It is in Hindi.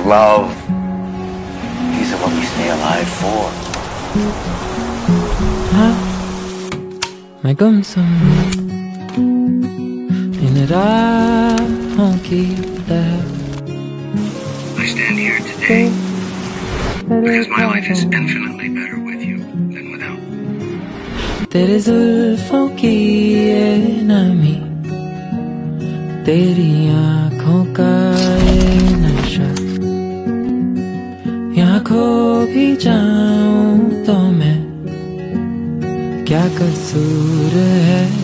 love. These are what we stay alive for. हाँ मैं गुमसुम इन राहों की तरह I stand here today because my life is infinitely better with you than without. तेरे जुल्फों की ये नमी, तेरी आँखों का ये नशा, यहाँ खो भी जाऊं तो मैं क्या कसूर है